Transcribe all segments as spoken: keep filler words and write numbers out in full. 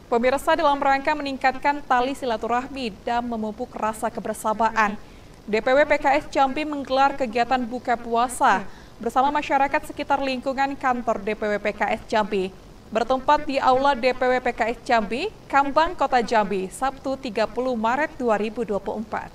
Pemirsa, dalam rangka meningkatkan tali silaturahmi dan memupuk rasa kebersamaan, D P W P K S Jambi menggelar kegiatan buka puasa bersama masyarakat sekitar lingkungan kantor D P W P K S Jambi. Bertempat di Aula D P W P K S Jambi, Kambang, Kota Jambi, Sabtu tiga puluh Maret dua ribu dua puluh empat.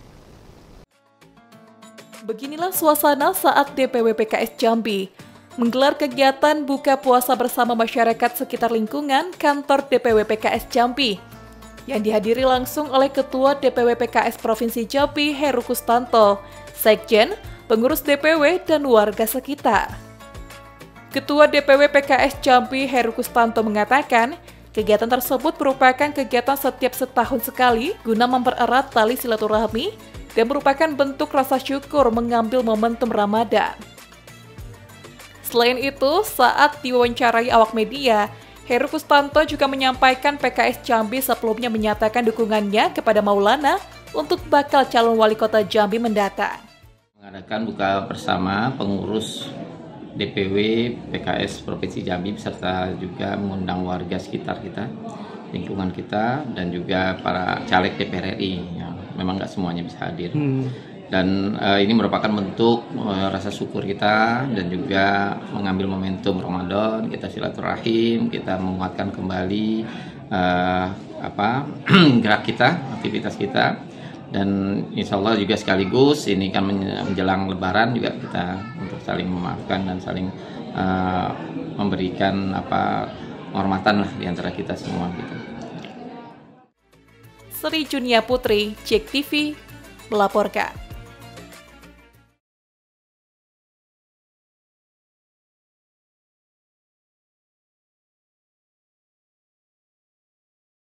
Beginilah suasana saat D P W P K S Jambi menggelar kegiatan buka puasa bersama masyarakat sekitar lingkungan kantor D P W P K S Jambi yang dihadiri langsung oleh Ketua D P W P K S Provinsi Jambi Heru Kustanto, Sekjen, pengurus D P W, dan warga sekitar. Ketua D P W P K S Jambi Heru Kustanto mengatakan, kegiatan tersebut merupakan kegiatan setiap setahun sekali guna mempererat tali silaturahmi dan merupakan bentuk rasa syukur mengambil momentum Ramadan. Selain itu, saat diwawancarai awak media, Heru Kustanto juga menyampaikan P K S Jambi sebelumnya menyatakan dukungannya kepada Maulana untuk bakal calon wali kota Jambi mendatang. Mengadakan buka bersama pengurus D P W P K S Provinsi Jambi beserta juga mengundang warga sekitar kita, lingkungan kita, dan juga para caleg D P R R I. Ya, memang nggak semuanya bisa hadir. Hmm. Dan uh, ini merupakan bentuk uh, rasa syukur kita dan juga mengambil momentum Ramadan, kita silaturahim, kita menguatkan kembali uh, apa gerak kita, aktivitas kita, dan insya Allah juga sekaligus ini kan menjelang Lebaran juga kita untuk saling memaafkan dan saling uh, memberikan apa penghormatan lah di antara kita semua gitu. Sri Junia Putri, Jek T V melaporkan.